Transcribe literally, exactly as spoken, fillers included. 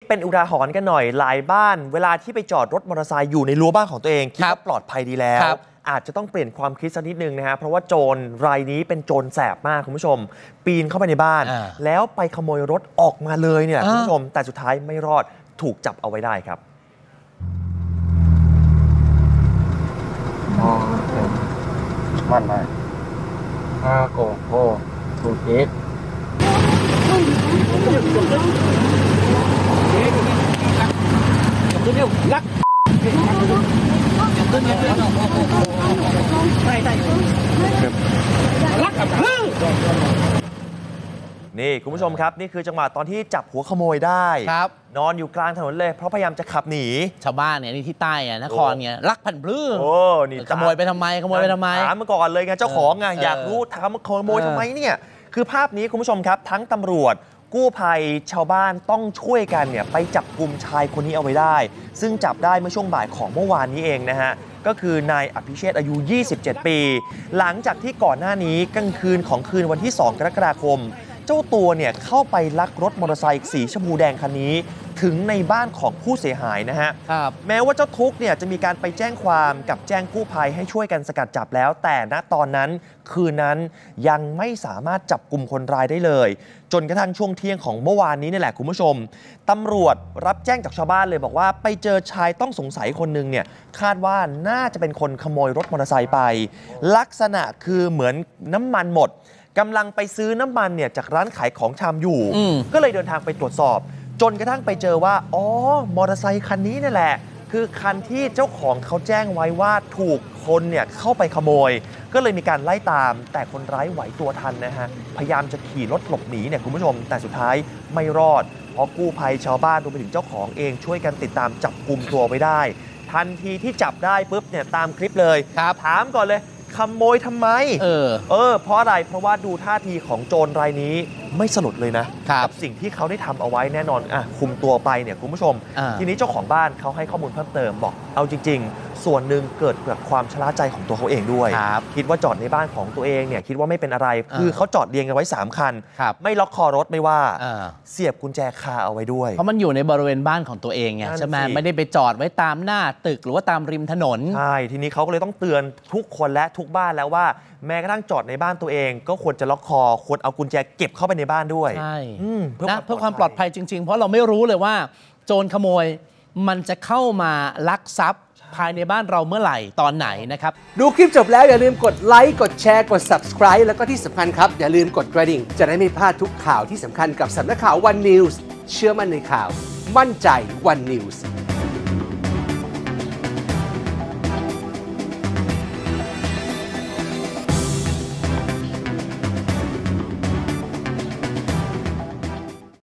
เป็นอุทาหรณ์กันหน่อยหลายบ้านเวลาที่ไปจอดรถมอเตอร์ไซค์อยู่ในรั้วบ้านของตัวเองคิดว่าปลอดภัยดีแล้วอาจจะต้องเปลี่ยนความคิดสักนิดนึงนะฮะเพราะว่าโจรรายนี้เป็นโจรแสบมากคุณผู้ชมปีนเข้าไปในบ้านแล้วไปขโมยรถออกมาเลยเนี่ยคุณผู้ชมแต่สุดท้ายไม่รอดถูกจับเอาไว้ได้ครับมันไหมห้าโกโก้ถูกเจ็ดลักนี่คุณผู้ชมครับนี่คือจังหวะตอนที่จับหัวขโมยได้นอนอยู่กลางถนนเลยเพราะพยายามจะขับหนีชาวบ้านเนี่ยนี่ที่ใต้อะนครเนี่ยลักพันปลื้มโอ้นี่ขโมยไปทำไมขโมยไปทำไมถามมาก่อนเลยไงเจ้าของไงอยากรู้ถามมาขโมยทำไมเนี่ยคือภาพนี้คุณผู้ชมครับทั้งตำรวจกู้ภัยชาวบ้านต้องช่วยกันเนี่ยไปจับกลุ่มชายคนนี้เอาไว้ได้ซึ่งจับได้เมื่อช่วงบ่ายของเมื่อวานนี้เองนะฮะก็คือนายอภิเชษอายุยี่สิบเจ็ดปีหลังจากที่ก่อนหน้านี้กลางคืนของคืนวันที่สองกรกฎาคมเจ้าตัวเนี่ยเข้าไปลักรถมอเตอร์ไซค์สีชมพูแดงคันนี้ถึงในบ้านของผู้เสียหายนะฮะแม้ว่าเจ้าทุกเนี่ยจะมีการไปแจ้งความกับแจ้งกู้ภัยให้ช่วยกันสกัดจับแล้วแต่ณตอนนั้นคืนนั้นยังไม่สามารถจับกลุ่มคนร้ายได้เลยจนกระทั่งช่วงเที่ยงของเมื่อวานนี้นี่แหละคุณผู้ชมตำรวจรับแจ้งจากชาวบ้านเลยบอกว่าไปเจอชายต้องสงสัยคนหนึ่งเนี่ยคาดว่าน่าจะเป็นคนขโมยรถมอเตอร์ไซค์ไปลักษณะคือเหมือนน้ำมันหมดกำลังไปซื้อน้ำมันเนี่ยจากร้านขายของชำอยู่ก็เลยเดินทางไปตรวจสอบจนกระทั่งไปเจอว่าอ๋อมอเตอร์ไซคันนี้นี่แหละคือคันที่เจ้าของเขาแจ้งไว้ว่าถูกคนเนี่ยเข้าไปขโมยก็เลยมีการไล่ตามแต่คนร้ายไหวตัวทันนะฮะพยายามจะขี่รถหลบหนีเนี่ยคุณผู้ชมแต่สุดท้ายไม่รอดเพราะกู้ภัยชาวบ้านรวมไปถึงเจ้าของเองช่วยกันติดตามจับกุมตัวไว้ได้ทันทีที่จับได้ปุ๊บเนี่ยตามคลิปเลยถามก่อนเลยขโมยทำไมเออเออเพราะอะไรเพราะว่าดูท่าทีของโจรรายนี้ไม่สลดเลยนะกับสิ่งที่เขาได้ทำเอาไว้แน่นอนอ่ะคุมตัวไปเนี่ยคุณผู้ชมทีนี้เจ้าของบ้านเขาให้ข้อมูลเพิ่มเติมบอกเอาจริงๆส่วนหนึ่งเกิดจากความชราใจของตัวเขาเองด้วยคิดว่าจอดในบ้านของตัวเองเนี่ยคิดว่าไม่เป็นอะไรคือเขาจอดเรียงกันไว้สามคันไม่ล็อกคอรถไม่ว่าเสียบกุญแจคาเอาไว้ด้วยเพราะมันอยู่ในบริเวณบ้านของตัวเองไงใช่ไหมไม่ได้ไปจอดไว้ตามหน้าตึกหรือว่าตามริมถนนใช่ทีนี้เขาก็เลยต้องเตือนทุกคนและทุกบ้านแล้วว่าแม้กระทั่งจอดในบ้านตัวเองก็ควรจะล็อกคอควรเอากุญแจเก็บเข้าไปในบ้านด้วยใช่นะเพื่อความปลอดภัยจริงๆเพราะเราไม่รู้เลยว่าโจรขโมยมันจะเข้ามาลักทรัพย์ภายในบ้านเราเมื่อไหร่ตอนไหนนะครับดูคลิปจบแล้วอย่าลืมกดไลค์กดแชร์กด ซับสไครบ์ แล้วก็ที่สำคัญครับอย่าลืมกดกระดิ่งจะได้ไม่พลาดทุกข่าวที่สำคัญกับสำนักข่าว วัน นิวส์ เชื่อมั่นในข่าวมั่นใจ วัน นิวส์